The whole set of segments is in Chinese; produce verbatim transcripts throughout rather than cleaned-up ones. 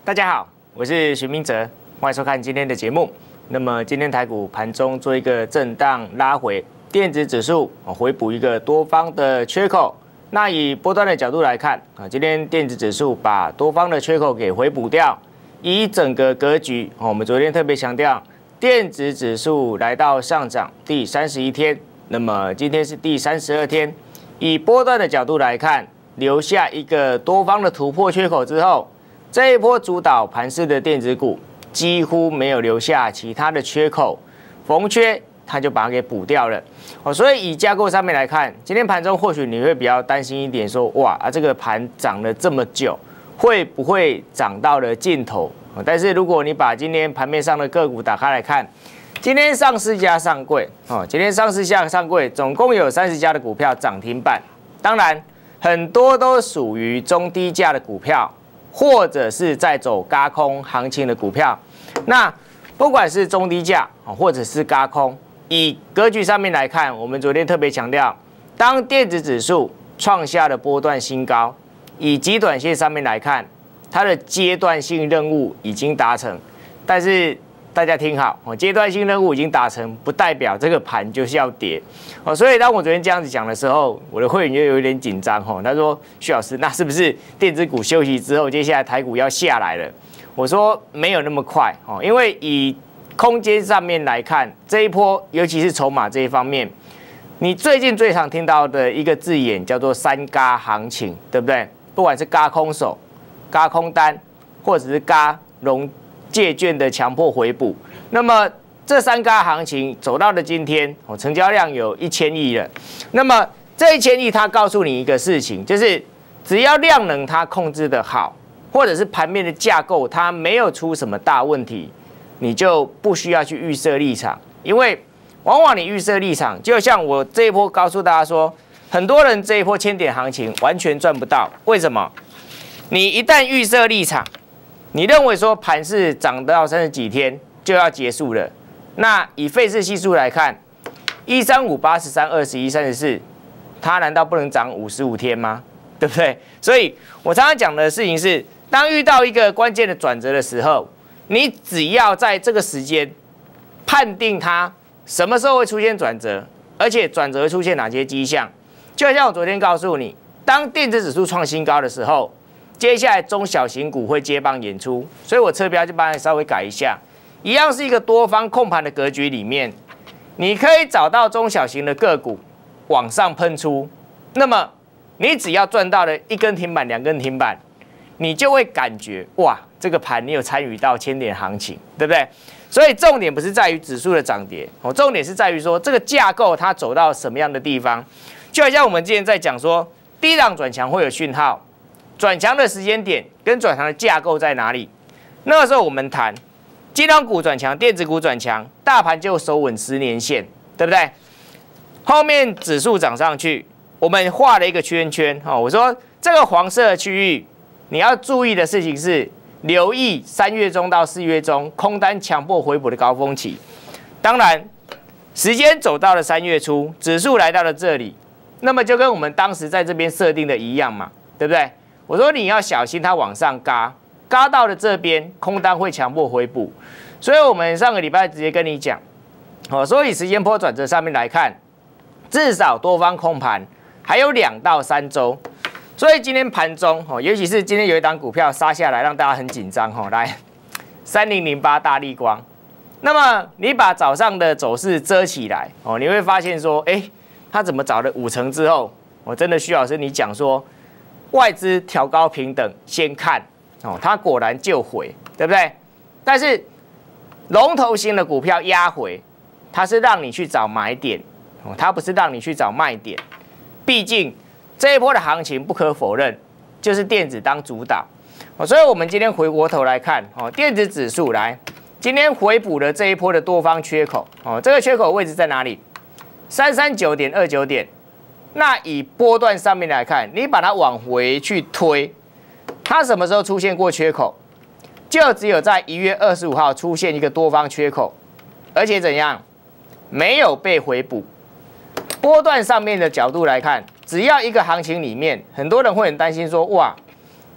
大家好，我是许明哲，欢迎收看今天的节目。那么今天台股盘中做一个震荡拉回，电子指数回补一个多方的缺口。那以波段的角度来看啊，今天电子指数把多方的缺口给回补掉。以整个格局，我们昨天特别强调，电子指数来到上涨第三十一天，那么今天是第三十二天。以波段的角度来看，留下一个多方的突破缺口之后，这一波主导盘势的电子股几乎没有留下其他的缺口，逢缺它就把它给补掉了。哦，所以以架构上面来看，今天盘中或许你会比较担心一点说，说哇啊这个盘涨了这么久，会不会涨到了尽头？但是如果你把今天盘面上的个股打开来看，今天上市价上柜哦，今天上市价上柜总共有三十家的股票涨停板，当然很多都属于中低价的股票，或者是在走軋空行情的股票。那不管是中低价或者是軋空，以格局上面来看，我们昨天特别强调，当电子指数创下了波段新高，以极短线上面来看，它的阶段性任务已经达成。但是大家听好，阶段性任务已经达成，不代表这个盘就是要跌。所以当我昨天这样子讲的时候，我的会员就有一点紧张。他说：“徐老师，那是不是电子股休息之后，接下来台股要下来了？”我说没有那么快，因为以空间上面来看，这一波尤其是筹码这一方面，你最近最常听到的一个字眼叫做三軋行情，对不对？不管是軋空手、軋空单，或者是軋融借券的强迫回补，那么这三軋行情走到了今天，哦，成交量有一千亿了。那么这一千亿，它告诉你一个事情，就是只要量能它控制得好，或者是盘面的架构它没有出什么大问题，你就不需要去预设立场，因为往往你预设立场，就像我这一波告诉大家说，很多人这一波千点行情完全赚不到，为什么？你一旦预设立场，你认为说盘势涨到三十几天就要结束了，那以费氏系数来看，一三五八十三二十一三十四，它难道不能涨五十五天吗？对不对？所以我常常讲的事情是，当遇到一个关键的转折的时候，你只要在这个时间判定它什么时候会出现转折，而且转折会出现哪些迹象，就像我昨天告诉你，当电子指数创新高的时候，接下来中小型股会接棒演出，所以我车标就帮你稍微改一下，一样是一个多方控盘的格局里面，你可以找到中小型的个股往上喷出，那么你只要赚到了一根停板、两根停板，你就会感觉哇，这个盘你有参与到千点行情，对不对？所以重点不是在于指数的涨跌，哦，重点是在于说这个架构它走到什么样的地方，就好像我们之前在讲说，低档转强会有讯号。转强的时间点跟转强的架构在哪里？那个时候我们谈金融股转强、电子股转强，大盘就守稳十年线，对不对？后面指数涨上去，我们画了一个圈圈。哦，我说这个黄色的区域，你要注意的事情是，留意三月中到四月中空单强迫回补的高峰期。当然，时间走到了三月初，指数来到了这里，那么就跟我们当时在这边设定的一样嘛，对不对？我说你要小心，它往上嘎，嘎到了这边，空单会强迫回补。所以我们上个礼拜直接跟你讲，哦，所以时间波转折上面来看，至少多方控盘还有两到三周。所以今天盘中，哦，尤其是今天有一档股票杀下来，让大家很紧张，哦，来三零零八大立光。那么你把早上的走势遮起来，哦，你会发现说，哎，它怎么涨了五成之后，我真的徐老师你讲说。外资调高平等，先看哦，它果然就回，对不对？但是龙头型的股票压回，它是让你去找买点哦，它不是让你去找卖点。毕竟这一波的行情不可否认，就是电子当主导哦，所以我们今天回过头来看哦，电子指数来今天回补了这一波的多方缺口哦，这个缺口位置在哪里？三三九点二九点。那以波段上面来看，你把它往回去推，它什么时候出现过缺口？就只有在一月二十五号出现一个多方缺口，而且怎样？没有被回补。波段上面的角度来看，只要一个行情里面，很多人会很担心说，哇，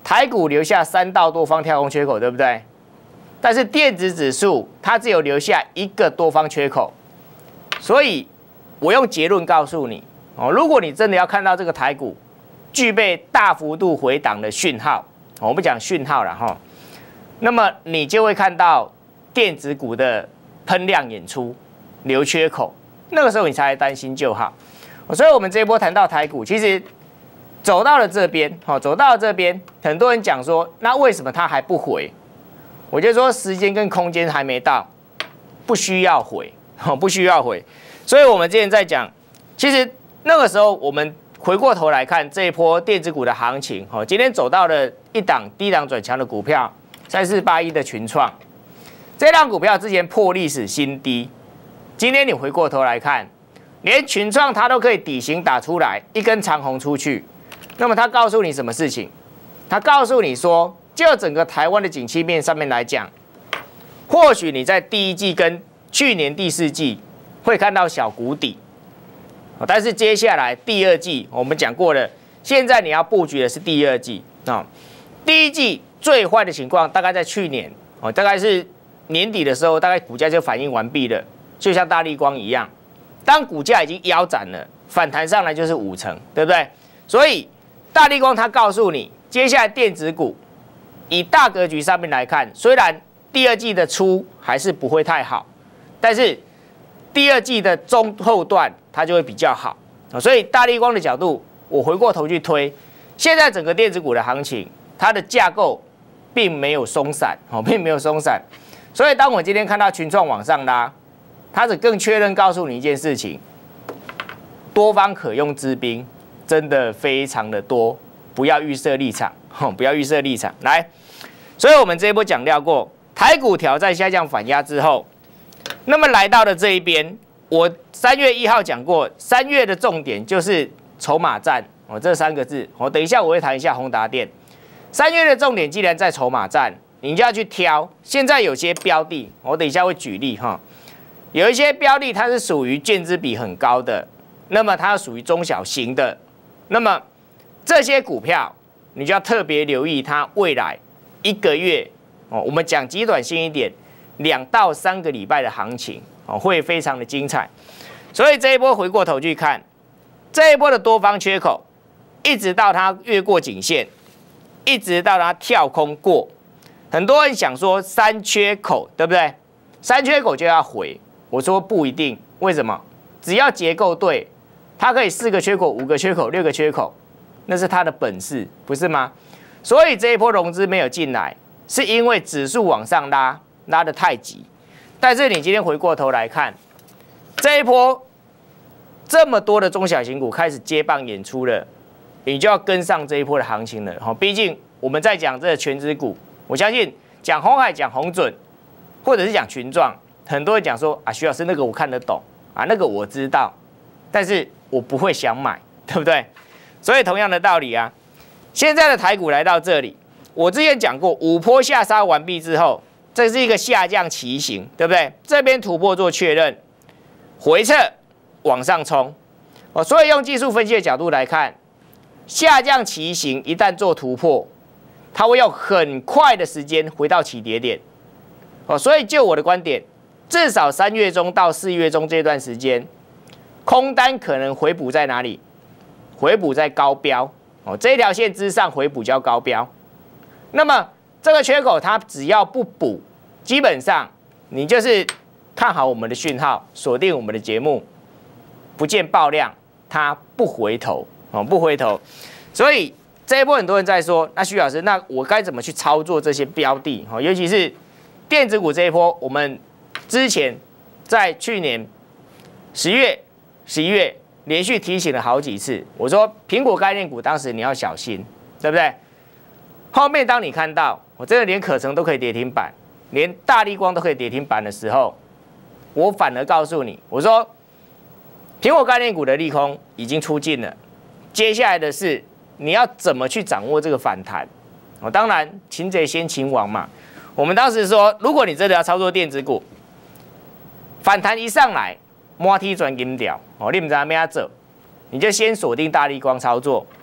台股留下三道多方跳空缺口，对不对？但是电子指数它只有留下一个多方缺口，所以我用结论告诉你哦，如果你真的要看到这个台股具备大幅度回档的讯号，我们讲讯号了哈，那么你就会看到电子股的喷量演出，留缺口，那个时候你才来担心就好。所以我们这一波谈到台股，其实走到了这边，好，走到了这边，很多人讲说，那为什么它还不回？我就说时间跟空间还没到，不需要回，不需要回。所以我们之前在讲，其实那个时候我们回过头来看这一波电子股的行情，好，今天走到了一档低档转强的股票，三四八一的群创，这档股票之前破历史新低，今天你回过头来看。连群创它都可以底型打出来，一根长红出去，那么它告诉你什么事情？它告诉你说，就整个台湾的景气面上面来讲，或许你在第一季跟去年第四季会看到小谷底，但是接下来第二季我们讲过了，现在你要布局的是第二季啊。第一季最坏的情况大概在去年哦，大概是年底的时候，大概股价就反应完毕了，就像大立光一样。当股价已经腰斩了，反弹上来就是五成，对不对？所以大立光它告诉你，接下来电子股以大格局上面来看，虽然第二季的初还是不会太好，但是第二季的中后段它就会比较好。所以大立光的角度，我回过头去推，现在整个电子股的行情，它的架构并没有松散，哦，并没有松散。所以当我今天看到群创往上拉，它只更确认告诉你一件事情：多方可用之兵真的非常的多，不要预设立场，吼，不要预设立场。来，所以我们这一波讲到过，台股挑战下降反压之后，那么来到了这一边，我三月一号讲过，三月的重点就是筹码战，哦，这三个字，我等一下我会谈一下宏达电。三月的重点既然在筹码战，你就要去挑。现在有些标的，我等一下会举例哈。有一些标的它是属于券资比很高的，那么它属于中小型的，那么这些股票你就要特别留意它未来一个月哦，我们讲极短线一点，两到三个礼拜的行情哦，会非常的精彩。所以这一波回过头去看，这一波的多方缺口，一直到它越过颈线，一直到它跳空过，很多人想说三缺口对不对？三缺口就要回。我说不一定，为什么？只要结构对，它可以四个缺口、五个缺口、六个缺口，那是它的本事，不是吗？所以这一波融资没有进来，是因为指数往上拉，拉得太急。但是你今天回过头来看，这一波这么多的中小型股开始接棒演出了，你就要跟上这一波的行情了。哈，毕竟我们在讲这个全指股，我相信讲鸿海、讲鸿准，或者是讲群创。很多人讲说啊，徐老师那个我看得懂啊，那个我知道，但是我不会想买，对不对？所以同样的道理啊，现在的台股来到这里，我之前讲过，五波下杀完毕之后，这是一个下降旗形，对不对？这边突破做确认，回撤往上冲，哦，所以用技术分析的角度来看，下降旗形一旦做突破，它会用很快的时间回到起跌点，哦，所以就我的观点。至少三月中到四月中这段时间，空单可能回补在哪里？回补在高标哦，这一条线之上回补叫高标。那么这个缺口它只要不补，基本上你就是看好我们的讯号，锁定我们的节目，不见爆量，它不回头哦，不回头。所以这一波很多人在说，那徐老师，那我该怎么去操作这些标的？哦，尤其是电子股这一波，我们。之前在去年十月、十一月连续提醒了好几次，我说苹果概念股当时你要小心，对不对？后面当你看到我真的连可成都可以跌停板，连大立光都可以跌停板的时候，我反而告诉你，我说苹果概念股的利空已经出尽了，接下来的是你要怎么去掌握这个反弹？哦，当然擒贼先擒王嘛。我们当时说，如果你真的要操作电子股，反弹一上来，摸梯转金掉哦，你不知道怎么做，你就先锁定大立光操作。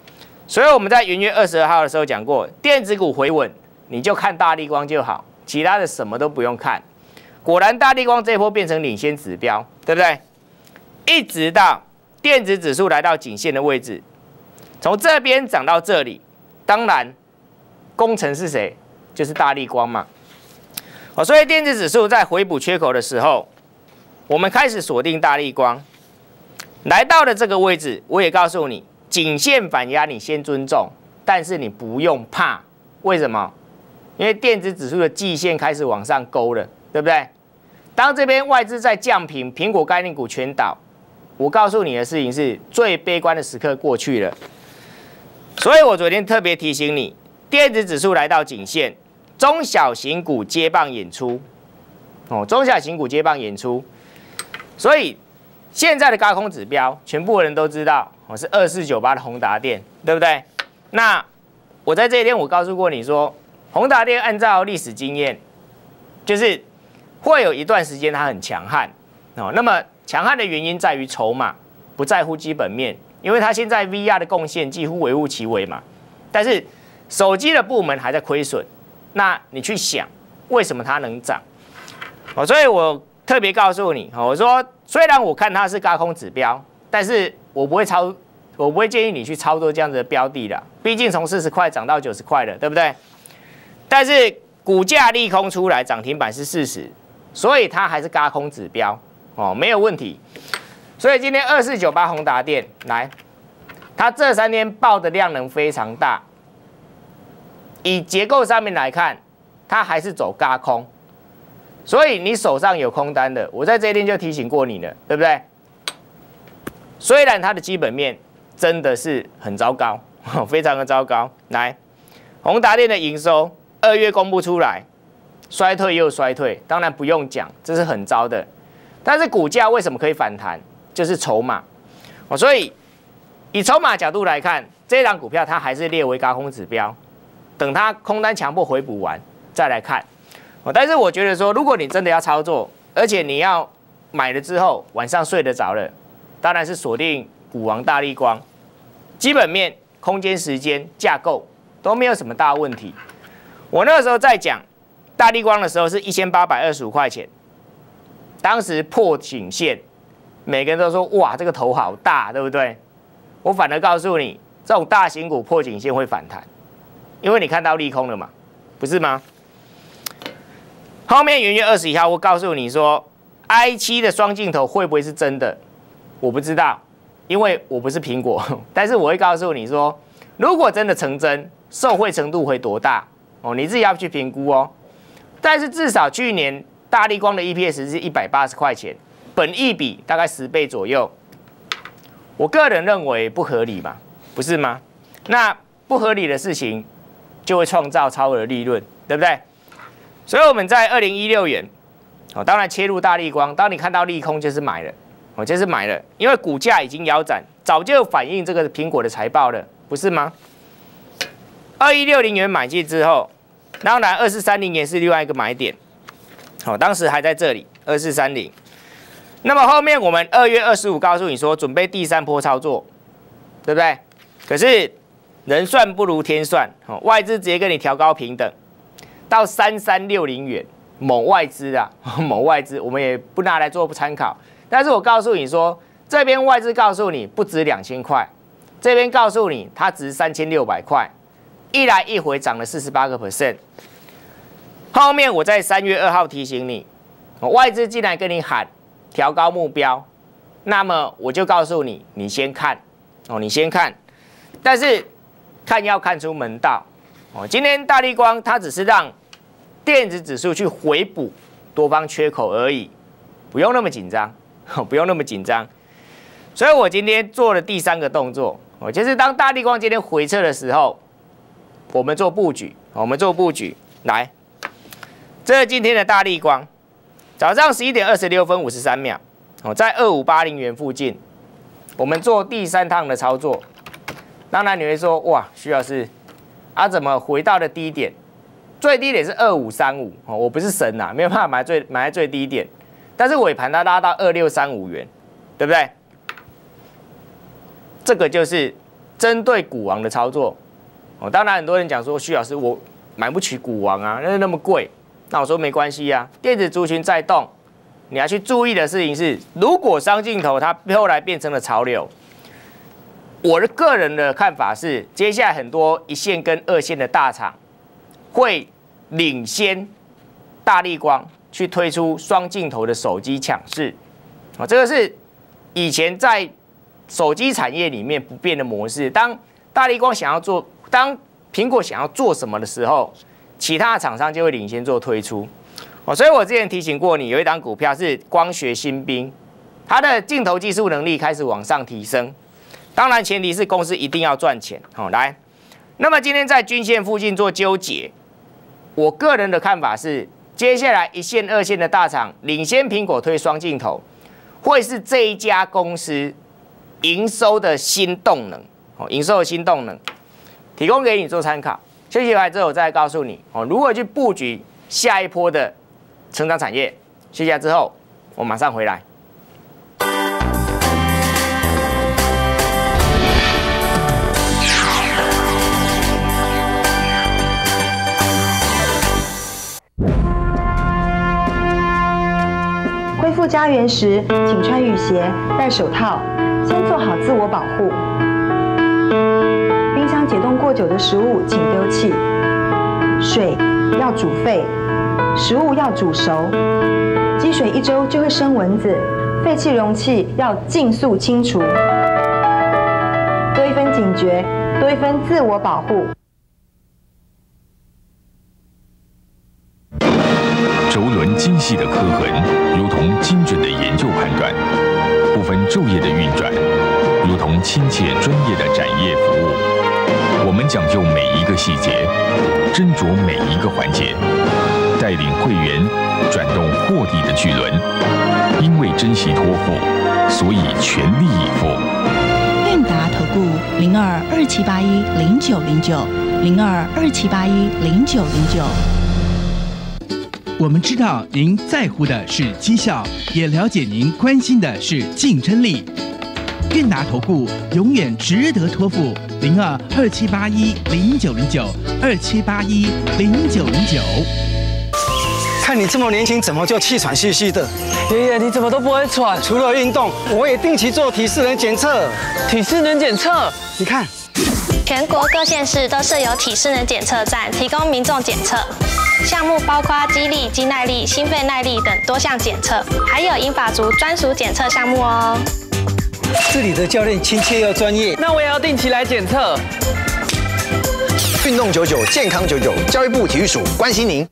所以我们在元月二十二号的时候讲过，电子股回稳，你就看大立光就好，其他的什么都不用看。果然，大立光这一波变成领先指标，对不对？一直到电子指数来到颈线的位置，从这边涨到这里，当然，功臣是谁？就是大立光嘛。哦，所以电子指数在回补缺口的时候，我们开始锁定大立光，来到了这个位置，我也告诉你，颈线反压你先尊重，但是你不用怕，为什么？因为电子指数的季线开始往上勾了，对不对？当这边外资在降频，苹果概念股全倒，我告诉你的事情是最悲观的时刻过去了。所以我昨天特别提醒你，电子指数来到颈线，中小型股接棒演出，哦，中小型股接棒演出。所以现在的高空指标，全部人都知道，哦，是二四九八的宏达电，对不对？那我在这一天我告诉过你说，宏达电按照历史经验，就是会有一段时间它很强悍哦。那么强悍的原因在于筹码，不在乎基本面，因为它现在 V R 的贡献几乎微乎其微嘛。但是手机的部门还在亏损，那你去想为什么它能涨？哦，所以我特别告诉你，我说虽然我看它是高空指标，但是我不会操，我不会建议你去操作这样子的标的啦。毕竟从四十块涨到九十块了，对不对？但是股价利空出来，涨停板是事实。所以它还是軋空指标哦，没有问题。所以今天二四九八宏达电来，它这三天爆的量能非常大。以结构上面来看，它还是走軋空。所以你手上有空单的，我在这一天就提醒过你了，对不对？虽然它的基本面真的是很糟糕，非常的糟糕。来，宏达电的营收二月公布出来。衰退又衰退，当然不用讲，这是很糟的。但是股价为什么可以反弹？就是筹码哦。所以以筹码角度来看，这档股票它还是列为軋空指标，等它空单强迫回补完再来看哦。但是我觉得说，如果你真的要操作，而且你要买了之后晚上睡得着了，当然是锁定股王大立光，基本面、空间、时间、架构都没有什么大问题。我那个时候在讲大立光的时候是一千八百二十五块钱，当时破颈线，每个人都说哇，这个头好大，对不对？我反而告诉你，这种大型股破颈线会反弹，因为你看到利空了嘛，不是吗？后面元月二十一号，我告诉你说 ，i 七 的双镜头会不会是真的？我不知道，因为我不是苹果，但是我会告诉你说，如果真的成真，受惠程度会多大？哦，你自己要去评估哦。但是至少去年大立光的 E P S 是一百八十块钱，本益比大概十倍左右。我个人认为不合理嘛，不是吗？那不合理的事情就会创造超额利润，对不对？所以我们在二零一六元，哦，当然切入大立光，当你看到利空就是买了，我就是买了，因为股价已经腰斩，早就反映这个苹果的财报了，不是吗？二一六零元买进之后。当然，二四三零也是另外一个买点，好、哦，当时还在这里，二四三零。那么后面我们二月二十五告诉你说，准备第三波操作，对不对？可是人算不如天算，哦，外资直接跟你调高平等，到三三六零元，某外资啊，某外资，我们也不拿来做参考。但是我告诉你说，这边外资告诉你不值两千块，这边告诉你它值三千六百块。一来一回涨了四十八个 percent， 后面我在三月二号提醒你，外资进来跟你喊调高目标，那么我就告诉你，你先看哦，你先看，但是看要看出门道哦。今天大立光它只是让电子指数去回补多方缺口而已，不用那么紧张，不用那么紧张。所以我今天做了第三个动作，哦，就是当大立光今天回撤的时候。我们做布局，我们做布局，来，这是今天的大立光，早上十一点二十六分五十三秒，哦，在二五八零元附近，我们做第三趟的操作。当然你会说，哇，徐老师，啊，怎么回到了低点？最低点是二五三五，哦，我不是神呐、啊，没有办法买最买在最低点，但是尾盘它拉到二六三五元，对不对？这个就是针对股王的操作。哦，当然很多人讲说，徐老师我买不起股王啊，那那么贵。那我说没关系啊，电子族群在动，你要去注意的事情是，如果双镜头它后来变成了潮流，我的个人的看法是，接下来很多一线跟二线的大厂会领先大立光去推出双镜头的手机抢市。啊，这个是以前在手机产业里面不变的模式。当大立光想要做，当苹果想要做什么的时候，其他的厂商就会领先做推出。哦，所以我之前提醒过你，有一档股票是光学新兵，它的镜头技术能力开始往上提升。当然，前提是公司一定要赚钱。好，来，那么今天在均线附近做纠结，我个人的看法是，接下来一线、二线的大厂领先苹果推双镜头，会是这一家公司营收的新动能。哦，营收的新动能，提供给你做参考。休息完之后，我再告诉你哦，如何去布局下一波的成长产业。休息之后，我马上回来。 恢复家园时，请穿雨鞋、戴手套，先做好自我保护。冰箱解冻过久的食物请丢弃。水要煮沸，食物要煮熟。积水一周就会生蚊子，废弃容器要尽速清除。多一分警觉，多一分自我保护。 轴轮精细的刻痕，如同精准的研究判断；不分昼夜的运转，如同亲切专业的展业服务。我们讲究每一个细节，斟酌每一个环节，带领会员转动获利的巨轮。因为珍惜托付，所以全力以赴。 韵达投顾零二二七八一零九零九零二二七八一零九零九。 我们知道您在乎的是绩效，也了解您关心的是竞争力。韵达投顾永远值得托付，零二二七八一零九零九二七八一零九零九。 看你这么年轻，怎么就气喘吁吁的？ 爷爷，你怎么都不会喘？ 除了运动，我也定期做体适能检测。 体适能检测， 你看， 全国各县市都设有体适能检测站，提供民众检测。项目包括肌力、肌耐力、心肺耐力等多项检测，还有银发族专属检测项目哦。 这里的教练亲切又专业， 那我也要定期来检测。 运动九九，健康九九，教育部体育署关心您。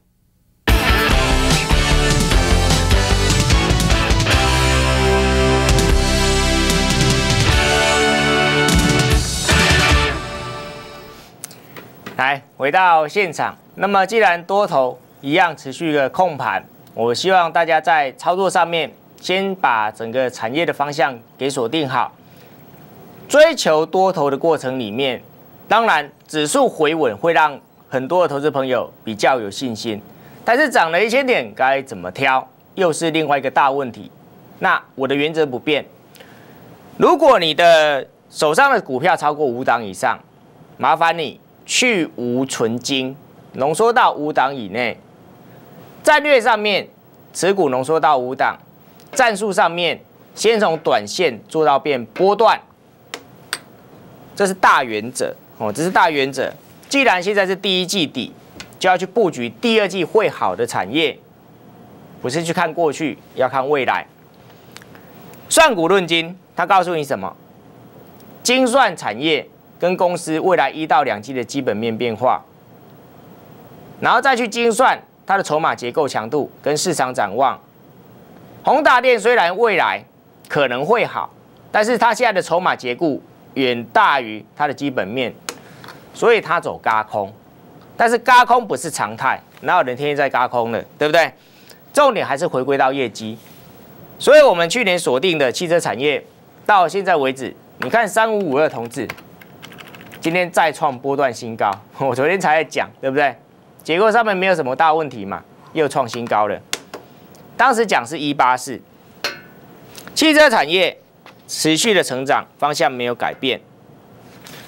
来，回到现场。那么，既然多头一样持续的控盘，我希望大家在操作上面先把整个产业的方向给锁定好。追求多头的过程里面，当然指数回稳会让很多的投资朋友比较有信心，但是涨了一千点该怎么挑，又是另外一个大问题。那我的原则不变，如果你的手上的股票超过五档以上，麻烦你去无存精，浓缩到五档以内。战略上面，持股浓缩到五档；战术上面，先从短线做到变波段，这是大原则哦，这是大原则。既然现在是第一季底，就要去布局第二季会好的产业，不是去看过去，要看未来。算股论金，它告诉你什么？精算产业跟公司未来一到两季的基本面变化，然后再去精算它的筹码结构强度跟市场展望。宏达电虽然未来可能会好，但是它现在的筹码结构远大于它的基本面，所以它走轧空。但是轧空不是常态，哪有人天天在轧空的，对不对？重点还是回归到业绩。所以我们去年锁定的汽车产业，到现在为止，你看三五五二同志，今天再创波段新高。我昨天才在讲，对不对？结构上面没有什么大问题嘛，又创新高了。当时讲是一八四，汽车产业持续的成长方向没有改变。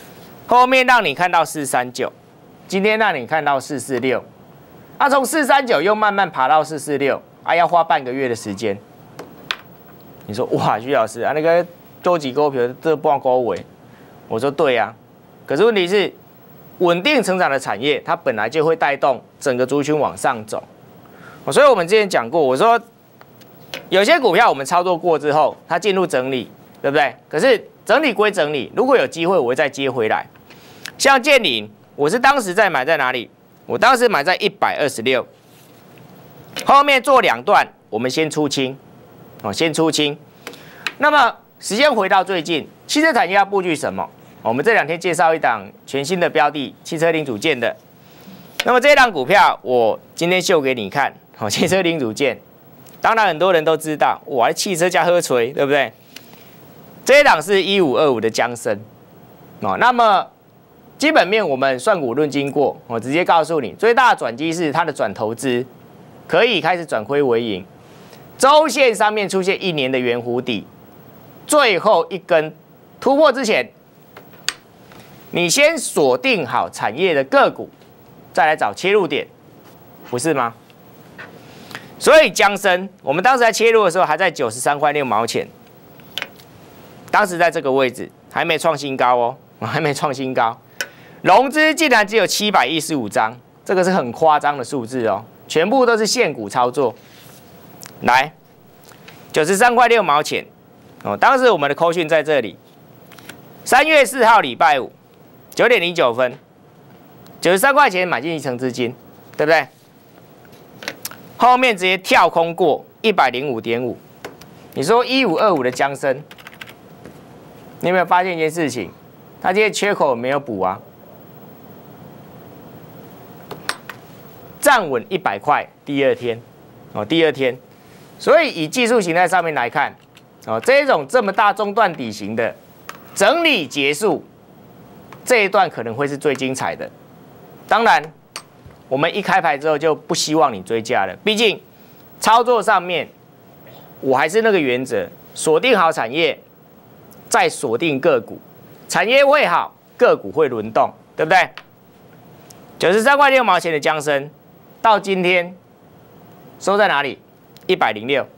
后面让你看到四三九，今天让你看到四四六，啊，从四三九又慢慢爬到四四六，啊，要花半个月的时间。你说哇，徐老师啊，那个多几股票这半高尾，我说对啊，可是问题是，稳定成长的产业，它本来就会带动整个族群往上走。所以我们之前讲过，我说有些股票我们操作过之后，它进入整理，对不对？可是整理归整理，如果有机会，我会再接回来。像建鼎，我是当时在买在哪里？我当时买在一百二十六，后面做两段，我们先出清，哦，先出清。那么时间回到最近，汽车产业要布局什么？我们这两天介绍一档全新的标的，汽车零组件的。那么这一档股票，我今天秀给你看，好，汽车零组件。当然很多人都知道，哇，汽车加喝锤，对不对？这一档是一五二五的江森，哦，那么基本面我们算股论经过，我直接告诉你，最大的转机是它的转投资可以开始转亏为盈，周线上面出现一年的圆弧底，最后一根突破之前，你先锁定好产业的个股，再来找切入点，不是吗？所以江森，我们当时在切入的时候还在九十三块六毛钱，当时在这个位置还没创新高哦，还没创新高，融资竟然只有七百一十五张，这个是很夸张的数字哦，全部都是现股操作。来，九十三块六毛钱哦，当时我们的扣讯在这里，三月四号礼拜五九点零九分，九十三块钱买进一成资金，对不对？后面直接跳空过一百零五点五，你说一五二五的江森，你有没有发现一件事情？它今天缺口没有补啊，站稳一百块，第二天哦，第二天，所以以技术形态上面来看，哦，这一种这么大中段底型的整理结束，这一段可能会是最精彩的，当然。我们一开牌之后就不希望你追加了，毕竟操作上面我还是那个原则，锁定好产业，再锁定个股，产业会好，个股会轮动，对不对？九十三块六毛钱的江森，到今天收在哪里？一百零六，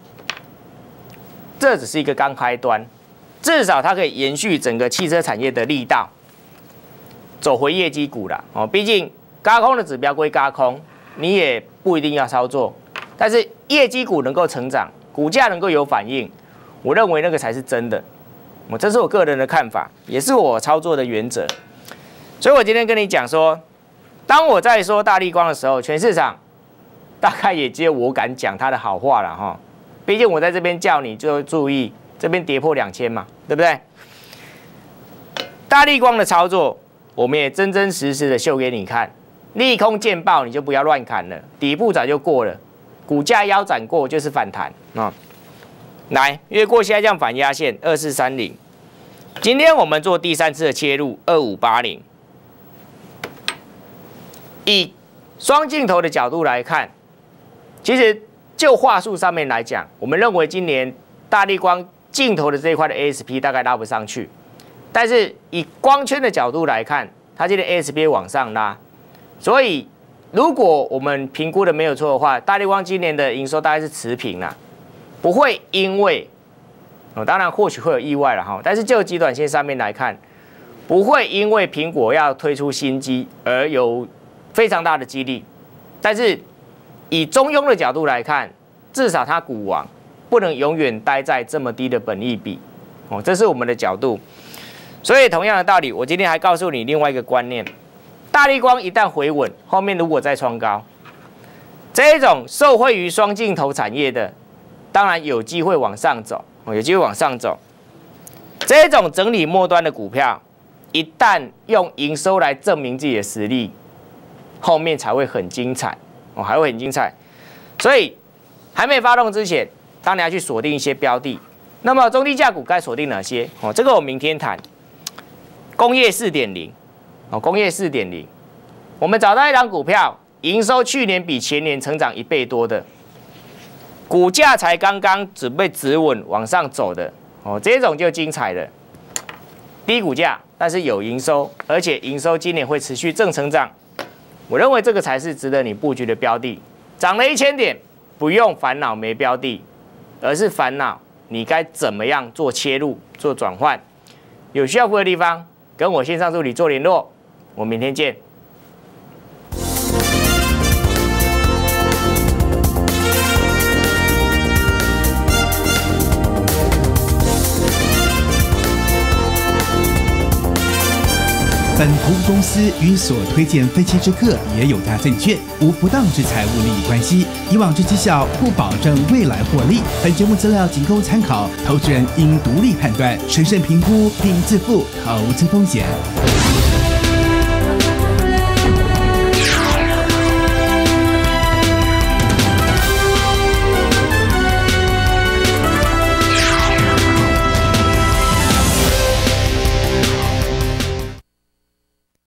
这只是一个刚开端，至少它可以延续整个汽车产业的力道，走回业绩股啦。哦，毕竟。軋空的指标归軋空，你也不一定要操作，但是业绩股能够成长，股价能够有反应，我认为那个才是真的。我这是我个人的看法，也是我操作的原则。所以我今天跟你讲说，当我在说大立光的时候，全市场大概也只有我敢讲它的好话了哈。毕竟我在这边叫你就注意，这边跌破两千嘛，对不对？大立光的操作，我们也真真实实的秀给你看。利空见报，你就不要乱砍了，底部早就过了，股价腰斩过就是反弹啊、哦！来，越过下降反压线二四三零，今天我们做第三次的切入二五八零，以双镜头的角度来看，其实就话术上面来讲，我们认为今年大立光镜头的这一块的 A S P 大概拉不上去，但是以光圈的角度来看，它今天 A S P 往上拉。所以，如果我们评估的没有错的话，大立光今年的营收大概是持平啦，不会因为，哦，当然或许会有意外了哈，但是就极短线上面来看，不会因为苹果要推出新机而有非常大的激励。但是以中庸的角度来看，至少它股王不能永远待在这么低的本益比，哦，这是我们的角度。所以同样的道理，我今天还告诉你另外一个观念。大立光一旦回稳，后面如果再创高，这一种受惠于双镜头产业的，当然有机会往上走，有机会往上走。这一种整理末端的股票，一旦用营收来证明自己的实力，后面才会很精彩，哦，还会很精彩。所以还没发动之前，当然要去锁定一些标的。那么中低价股该锁定哪些？哦，这个我明天谈。工业 四点零。哦，工业 四点零， 我们找到一档股票，营收去年比前年成长一倍多的，股价才刚刚准备止稳往上走的，哦，这种就精彩了。低股价但是有营收，而且营收今年会持续正成长。我认为这个才是值得你布局的标的。涨了一千点，不用烦恼没标的，而是烦恼你该怎么样做切入、做转换。有需要服务的地方，跟我线上助理做联络。我们明天见。 本服务公司与所推荐分期之客也有大证券无不当之财务利益关系，以往之绩效不保证未来获利。本节目资料仅供参考，投资人应独立判断、审慎评估并自负投资风险。